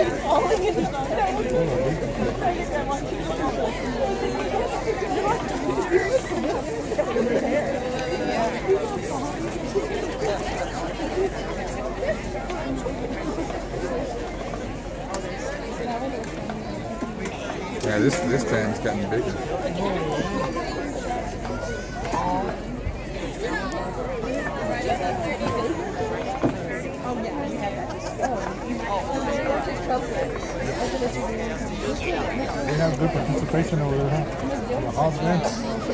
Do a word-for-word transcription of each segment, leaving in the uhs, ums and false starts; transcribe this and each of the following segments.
Yeah, this this band's gotten bigger. They have good participation over there, huh? The Hobbs band.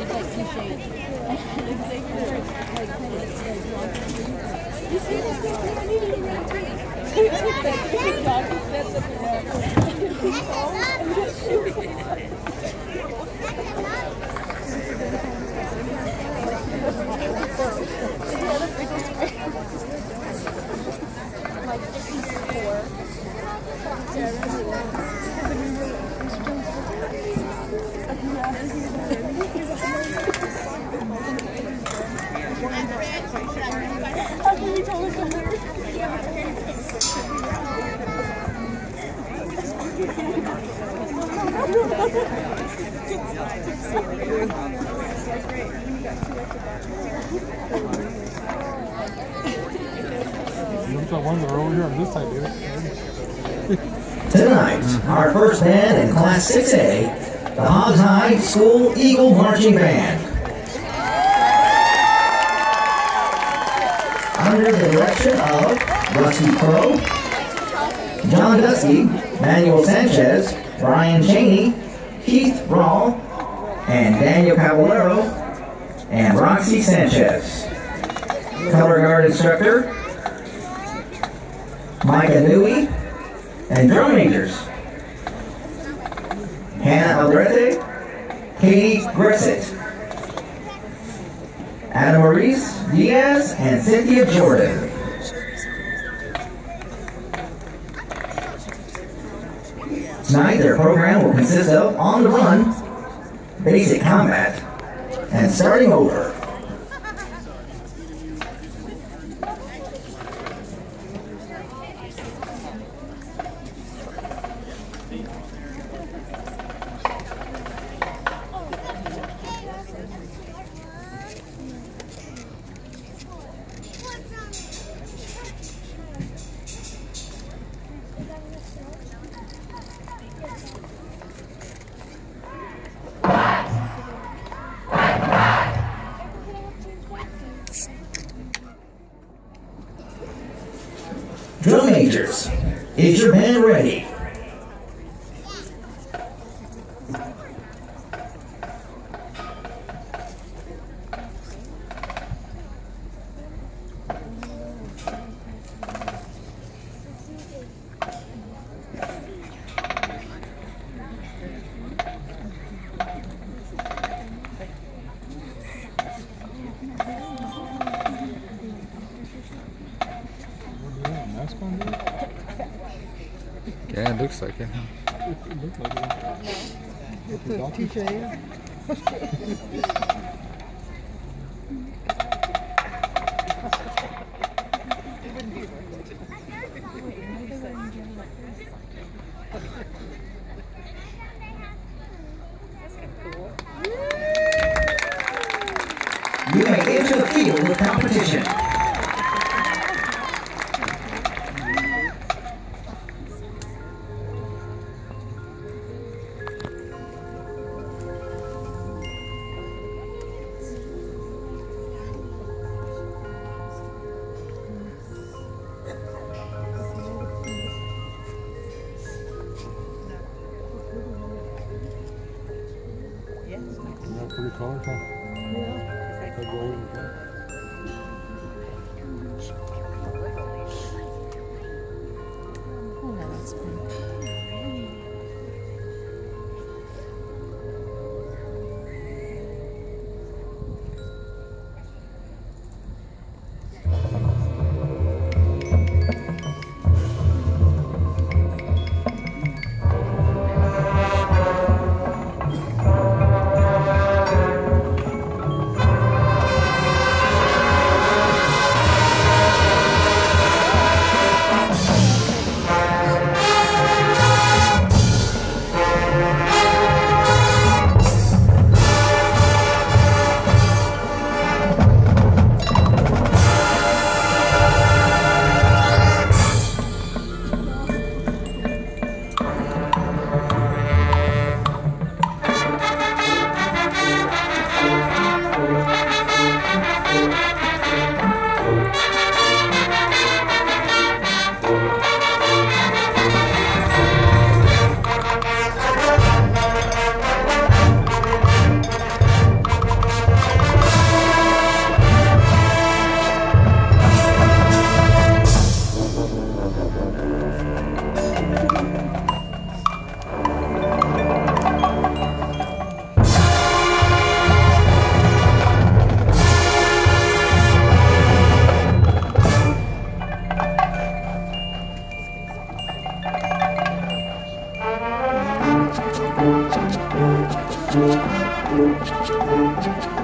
Tonight, our first band in Class six A, the Hobbs High School Eagle Marching Band. Under the direction of Rusty Crow, John Dusky, Manuel Sanchez, Brian Cheney, Keith Rawl, and Daniel Caballero, and Roxy Sanchez. Color guard instructor, Micah Newey, and drum majors, Hannah Aldrete, Katie Gressett, Adam Maurice Diaz, and Cynthia Jordan. Tonight their program will consist of On the Run, Basic Combat, and Starting Over. Drum majors, is your band ready? Yeah, it looks like it. It looks like it. It's a t-shirt. You may enter the field of competition. Pretty colors, huh? Yeah. That gold and black. Oh, no, that's pretty.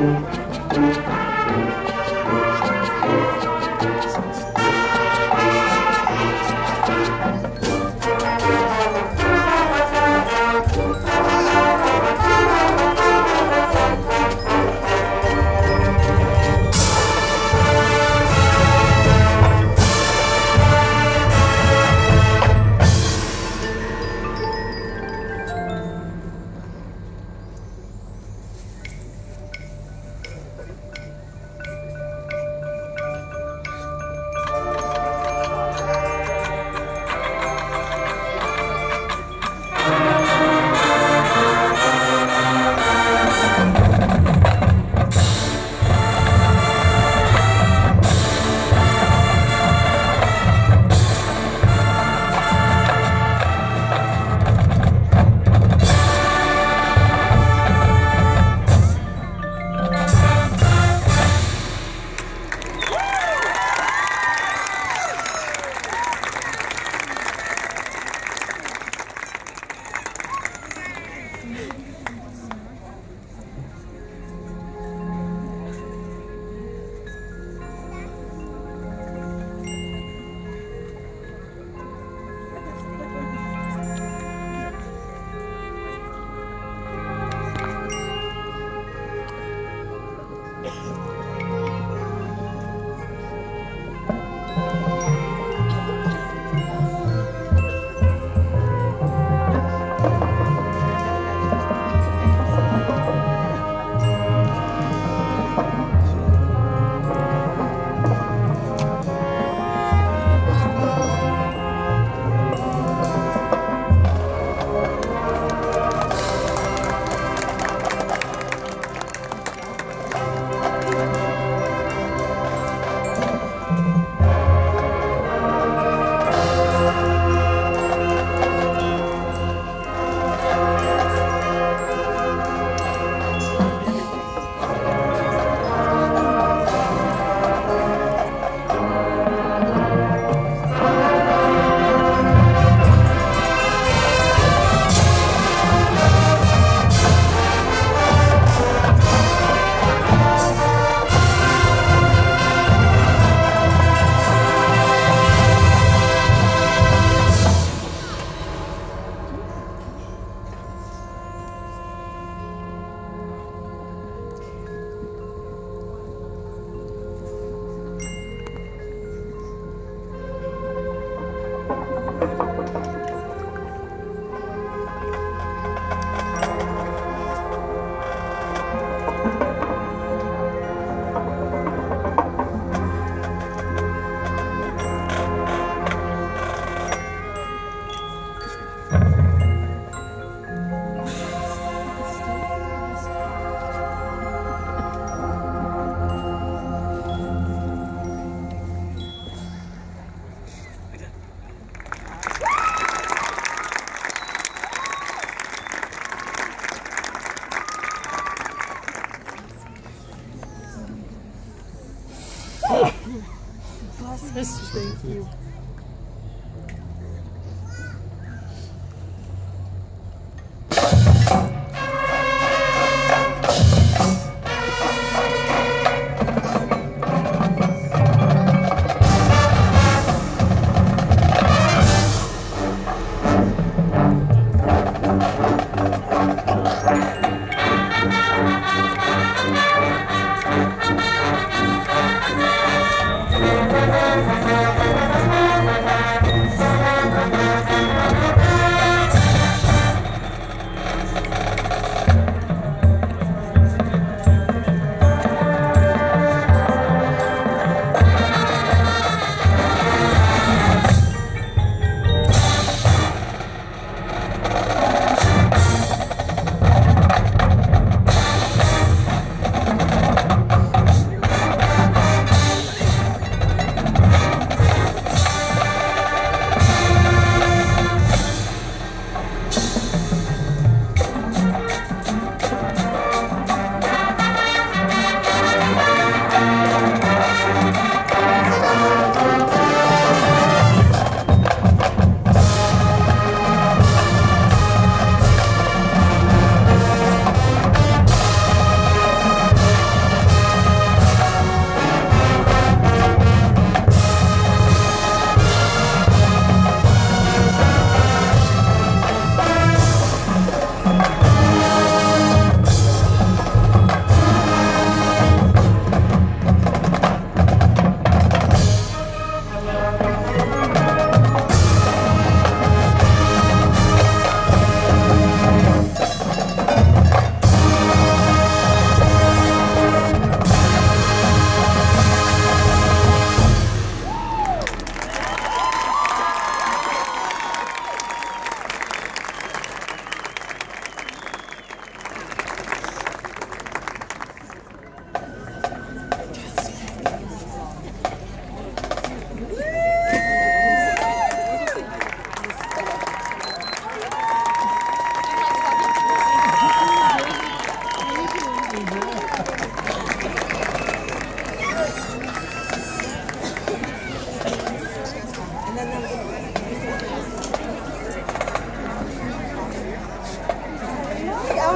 Thank you. Thank you.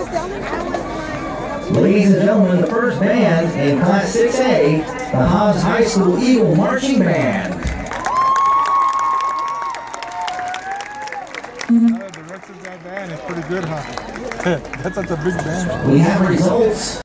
Ladies and gentlemen, the first band in Class six A, the Hobbs High School Eagle Marching Band. The rest of that band is pretty good, huh? That's such a big band. We have results.